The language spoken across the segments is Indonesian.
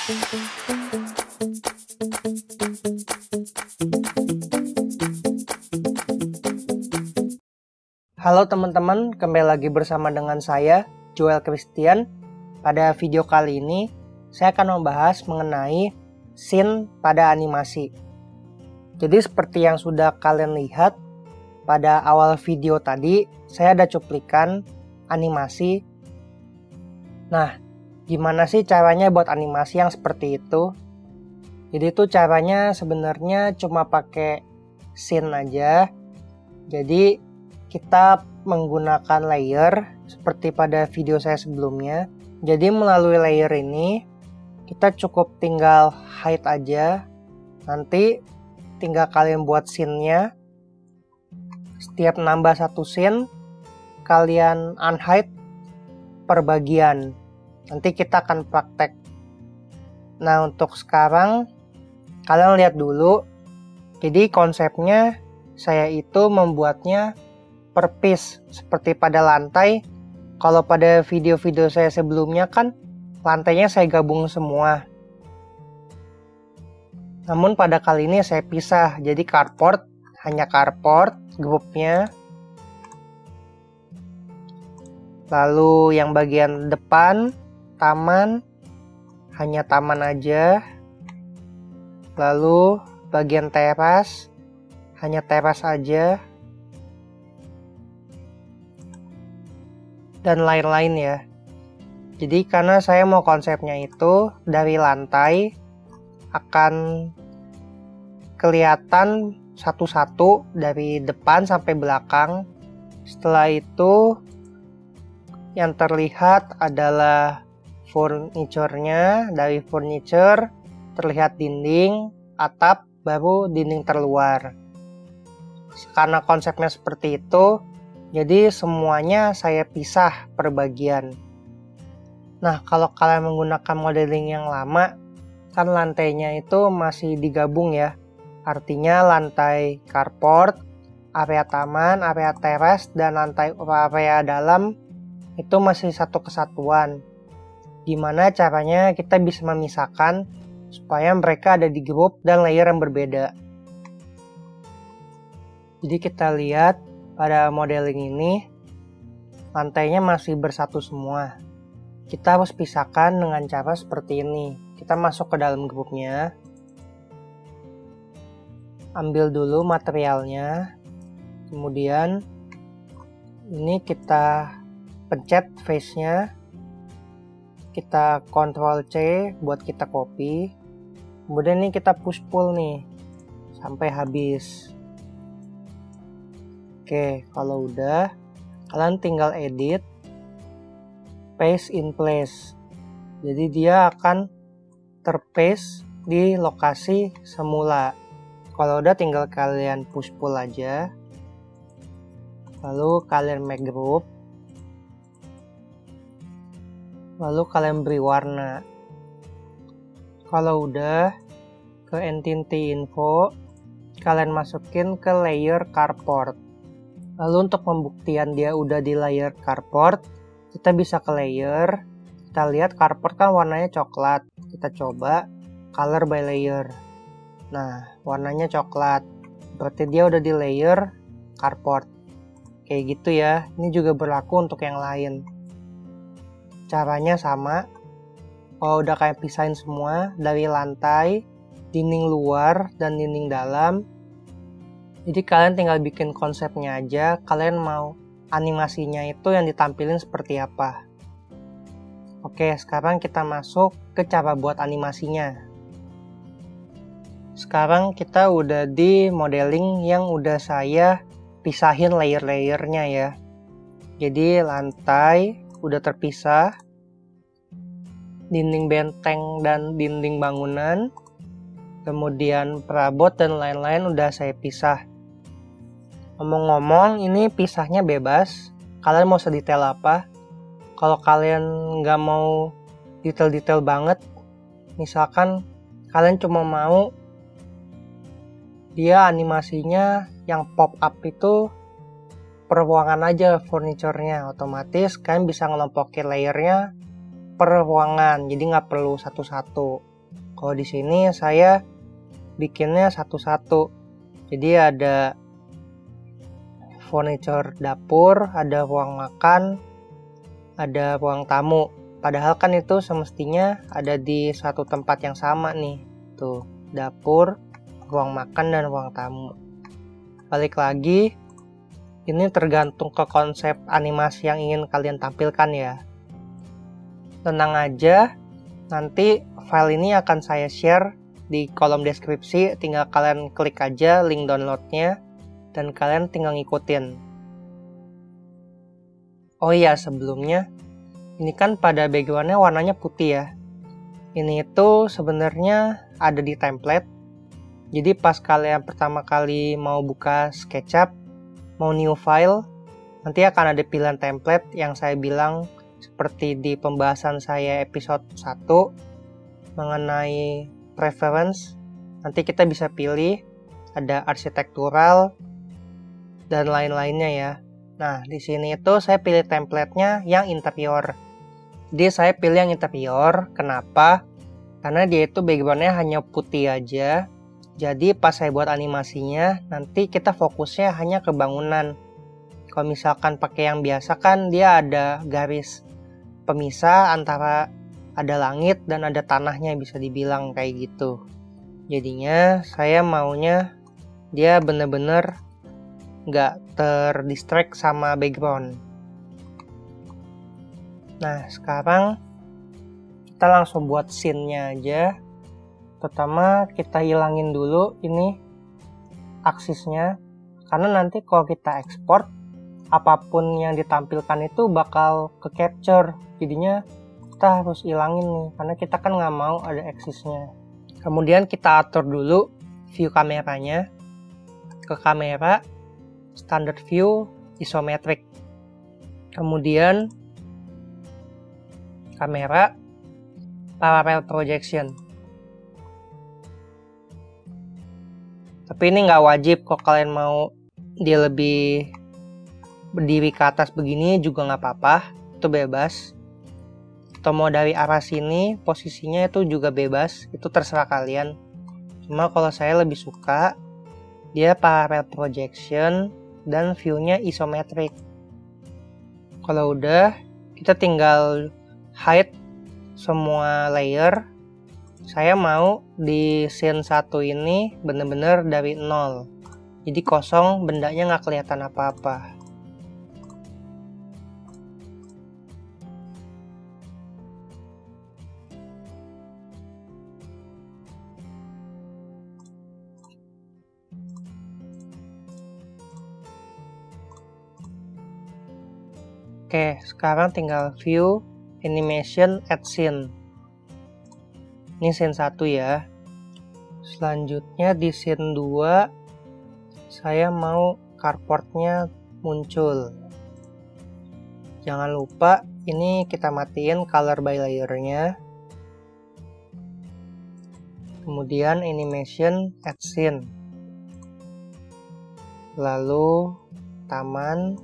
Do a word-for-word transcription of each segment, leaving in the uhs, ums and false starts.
Halo teman-teman, kembali lagi bersama dengan saya, Joel Christian. Pada video kali ini, saya akan membahas mengenai scene pada animasi. Jadi seperti yang sudah kalian lihat, pada awal video tadi, saya ada cuplikan animasi. Nah, gimana sih caranya buat animasi yang seperti itu? Jadi itu caranya sebenarnya cuma pakai scene aja. Jadi kita menggunakan layer seperti pada video saya sebelumnya. Jadi melalui layer ini kita cukup tinggal hide aja. Nanti tinggal kalian buat scene-nya. Setiap nambah satu scene kalian unhide per bagian. Nanti kita akan praktek. Nah, untuk sekarang kalian lihat dulu. Jadi konsepnya saya itu membuatnya per piece seperti pada lantai. Kalau pada video-video saya sebelumnya kan lantainya saya gabung semua. Namun pada kali ini saya pisah, jadi carport hanya carport grupnya. Lalu yang bagian depan taman hanya taman aja. Lalu bagian teras hanya teras aja. Dan lain-lain ya. Jadi karena saya mau konsepnya itu dari lantai akan kelihatan satu-satu dari depan sampai belakang. Setelah itu yang terlihat adalah furniture-nya. Dari furniture terlihat dinding, atap, baru dinding terluar. Karena konsepnya seperti itu, jadi semuanya saya pisah per bagian. Nah, kalau kalian menggunakan modeling yang lama, kan lantainya itu masih digabung ya. Artinya lantai carport, area taman, area teras, dan lantai area dalam itu masih satu kesatuan. Gimana caranya kita bisa memisahkan supaya mereka ada di grup dan layer yang berbeda. Jadi kita lihat pada modeling ini, lantainya masih bersatu semua. Kita harus pisahkan dengan cara seperti ini. Kita masuk ke dalam grupnya. Ambil dulu materialnya. Kemudian, ini kita pencet face-nya. Kita Ctrl C buat kita copy. Kemudian ini kita push pull nih. Sampai habis. Oke, kalau udah, kalian tinggal edit, paste in place. Jadi dia akan terpaste di lokasi semula. Kalau udah tinggal kalian push pull aja. Lalu kalian make group. Lalu kalian beri warna. Kalau udah, ke entity info, kalian masukin ke layer carport. Lalu untuk pembuktian dia udah di layer carport, kita bisa ke layer. Kita lihat carport kan warnanya coklat. Kita coba color by layer. Nah, warnanya coklat. Berarti dia udah di layer carport. Kayak gitu ya. Ini juga berlaku untuk yang lain. Caranya sama. Kalau udah kayak pisahin semua dari lantai, dinding luar, dan dinding dalam. Jadi kalian tinggal bikin konsepnya aja, kalian mau animasinya itu yang ditampilin seperti apa. Oke, sekarang kita masuk ke cara buat animasinya. Sekarang kita udah di modeling yang udah saya pisahin layer-layernya ya. Jadi lantai udah terpisah, dinding benteng dan dinding bangunan, kemudian perabot dan lain-lain udah saya pisah. Ngomong-ngomong, ini pisahnya bebas. Kalian mau sedetail apa? Kalau kalian nggak mau detail-detail banget, misalkan kalian cuma mau dia animasinya yang pop up itu per ruangan aja furniture-nya, otomatis kalian bisa ngelompokin layernya per ruangan, jadi nggak perlu satu-satu. Kalau di sini saya bikinnya satu-satu. Jadi ada furniture dapur, ada ruang makan, ada ruang tamu. Padahal kan itu semestinya ada di satu tempat yang sama nih. Tuh, dapur, ruang makan, dan ruang tamu. Balik lagi, ini tergantung ke konsep animasi yang ingin kalian tampilkan ya. Tenang aja, nanti file ini akan saya share di kolom deskripsi, tinggal kalian klik aja link downloadnya, dan kalian tinggal ngikutin. Oh iya, sebelumnya, ini kan pada backgroundnya warnanya putih ya. Ini itu sebenarnya ada di template. Jadi pas kalian pertama kali mau buka SketchUp, mau new file, nanti akan ada pilihan template yang saya bilang seperti di pembahasan saya episode satu mengenai preference. Nanti kita bisa pilih ada arsitektural dan lain-lainnya ya. Nah, di sini itu saya pilih template-nya yang interior. Jadi saya pilih yang interior. Kenapa? Karena dia itu background-nya hanya putih aja. Jadi pas saya buat animasinya, nanti kita fokusnya hanya ke bangunan. Kalau misalkan pakai yang biasa kan dia ada garis pemisah antara ada langit dan ada tanahnya, bisa dibilang kayak gitu. Jadinya saya maunya dia bener-bener nggak terdistract sama background. Nah, sekarang kita langsung buat scene-nya aja. Pertama kita hilangin dulu ini aksisnya, karena nanti kalau kita ekspor, apapun yang ditampilkan itu bakal ke capture. Jadinya kita harus hilangin nih, karena kita kan nggak mau ada aksisnya. Kemudian kita atur dulu view kameranya. Ke kamera, standard view, isometric. Kemudian kamera, parallel projection. Tapi ini nggak wajib, kok kalian mau dia lebih berdiri ke atas begini juga nggak apa-apa, itu bebas. Atau mau dari arah sini, posisinya itu juga bebas, itu terserah kalian. Cuma kalau saya lebih suka dia parallel projection dan view-nya isometric. Kalau udah, kita tinggal hide semua layer. Saya mau di scene satu ini bener-bener dari nol. Jadi kosong, bendanya nggak kelihatan apa-apa. Oke, sekarang tinggal view, animation, add scene. Ini scene satu ya. Selanjutnya di scene dua, saya mau carportnya muncul. Jangan lupa, ini kita matiin color by layer-nya. Kemudian animation, add scene. Lalu taman.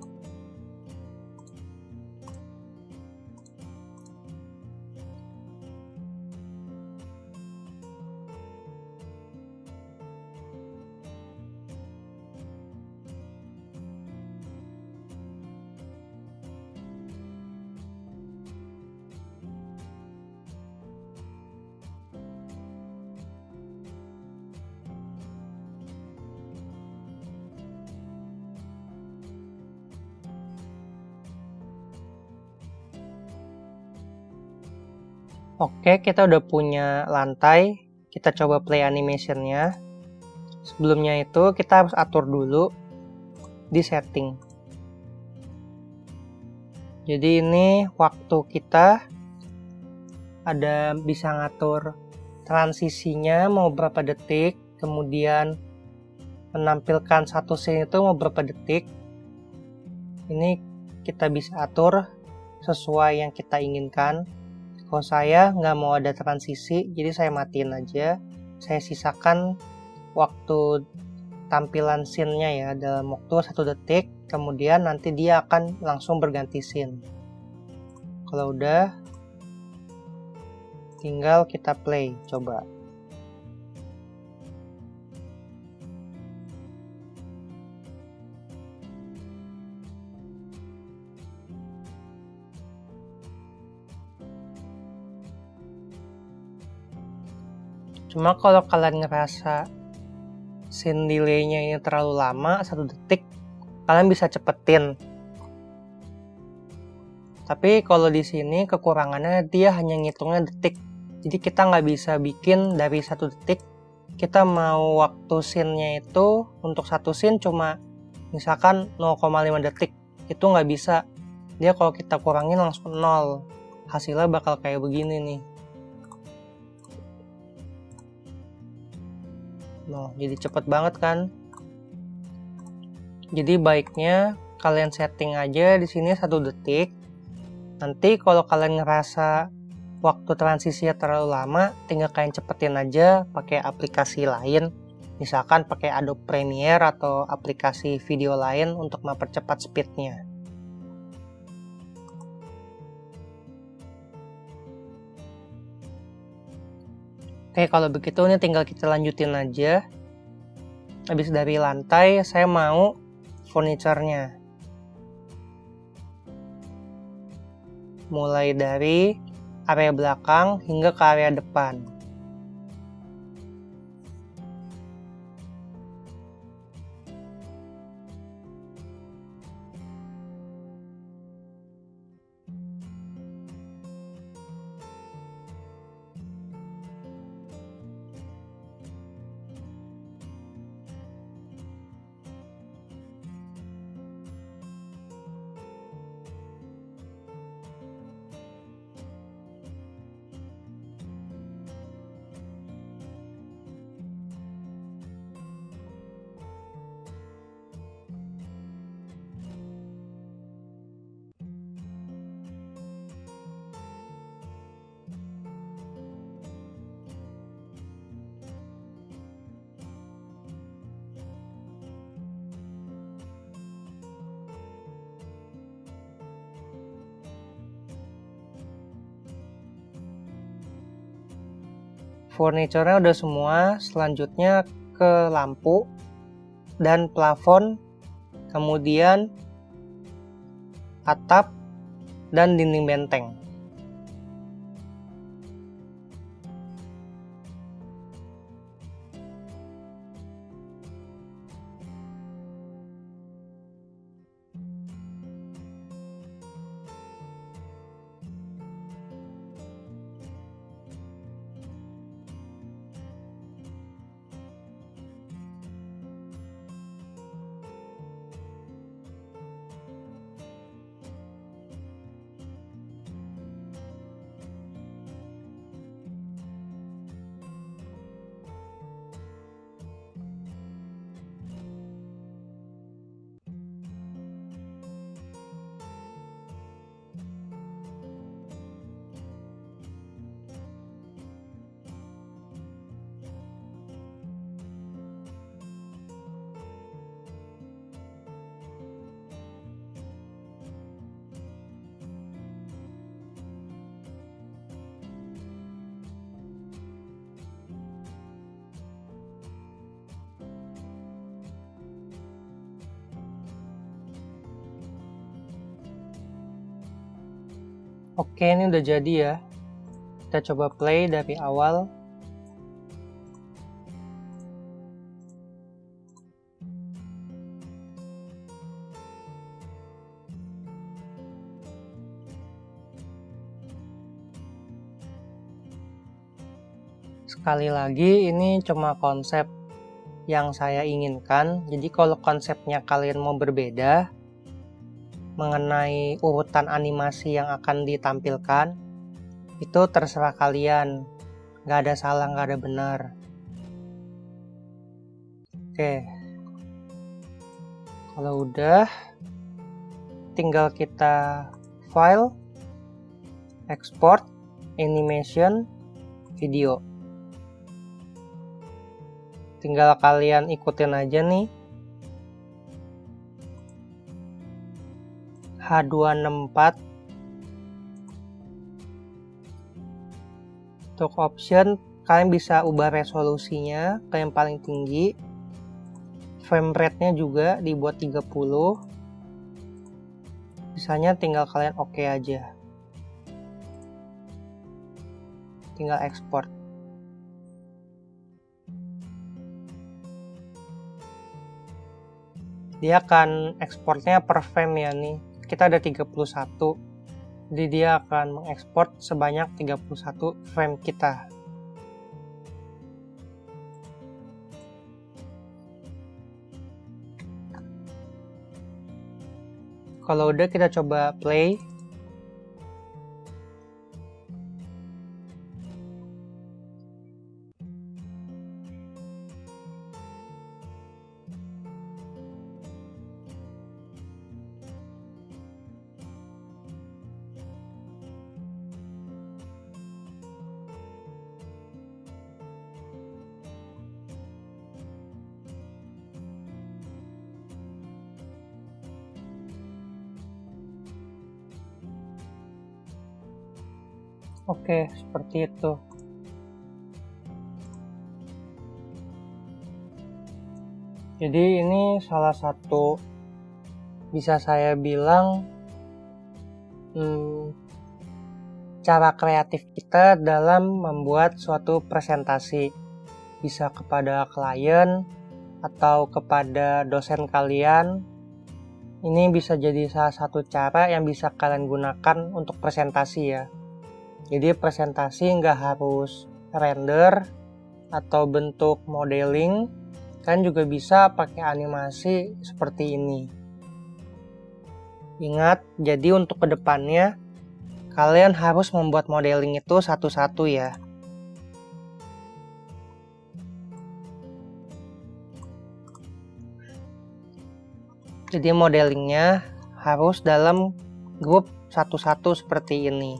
Oke, kita udah punya lantai. Kita coba play animationnya. Sebelumnya itu kita harus atur dulu di setting. Jadi ini waktu kita ada bisa ngatur transisinya mau berapa detik, kemudian menampilkan satu scene itu mau berapa detik. Ini kita bisa atur sesuai yang kita inginkan. Kalau saya nggak mau ada transisi, jadi saya matiin aja. Saya sisakan waktu tampilan scene-nya ya dalam waktu satu detik, kemudian nanti dia akan langsung berganti scene. Kalau udah, tinggal kita play, coba. Cuma kalau kalian ngerasa scene delay-nya ini terlalu lama, satu detik, kalian bisa cepetin. Tapi kalau di sini kekurangannya dia hanya ngitungnya detik. Jadi kita nggak bisa bikin dari satu detik. Kita mau waktu scene-nya itu untuk satu scene cuma misalkan nol koma lima detik. Itu nggak bisa. Dia kalau kita kurangin langsung nol. Hasilnya bakal kayak begini nih. Nah, jadi cepet banget kan? Jadi baiknya kalian setting aja di sini satu detik. Nanti kalau kalian ngerasa waktu transisinya terlalu lama, tinggal kalian cepetin aja pakai aplikasi lain. Misalkan pakai Adobe Premiere atau aplikasi video lain untuk mempercepat speednya. Oke, kalau begitu ini tinggal kita lanjutin aja. Habis dari lantai, saya mau furniture-nya. Mulai dari area belakang hingga ke area depan. Furniture-nya udah semua, selanjutnya ke lampu dan plafon, kemudian atap dan dinding benteng. Oke, ini udah jadi ya. Kita coba play dari awal. Sekali lagi, ini cuma konsep yang saya inginkan. Jadi kalau konsepnya kalian mau berbeda mengenai urutan animasi yang akan ditampilkan, itu terserah kalian. Gak ada salah, gak ada benar. Oke. Kalau udah, tinggal kita file, export, animation, video. Tinggal kalian ikutin aja nih. H dua enam empat Untuk option, kalian bisa ubah resolusinya ke yang paling tinggi. Frame rate-nya juga dibuat tiga puluh. Sisanya tinggal kalian oke aja. Tinggal ekspor. Dia akan ekspornya per frame ya nih. Kita ada tiga puluh satu. Jadi dia akan mengekspor sebanyak tiga puluh satu frame kita. Kalau udah, kita coba play. Oke, seperti itu. Jadi ini salah satu, bisa saya bilang, hmm, cara kreatif kita dalam membuat suatu presentasi. Bisa kepada klien atau kepada dosen kalian. Ini bisa jadi salah satu cara yang bisa kalian gunakan untuk presentasi ya. Jadi presentasi nggak harus render atau bentuk modeling, kan juga bisa pakai animasi seperti ini. Ingat, jadi untuk kedepannya kalian harus membuat modeling itu satu-satu ya. Jadi modelingnya harus dalam grup satu-satu seperti ini.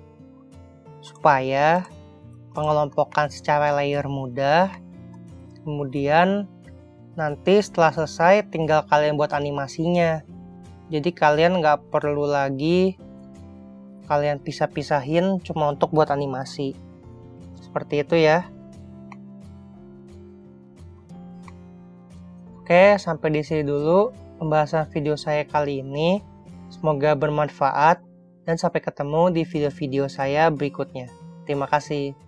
Supaya pengelompokan secara layer mudah. Kemudian nanti setelah selesai tinggal kalian buat animasinya. Jadi kalian nggak perlu lagi kalian pisah-pisahin cuma untuk buat animasi. Seperti itu ya. Oke, sampai di sini dulu pembahasan video saya kali ini. Semoga bermanfaat. Dan sampai ketemu di video-video saya berikutnya. Terima kasih.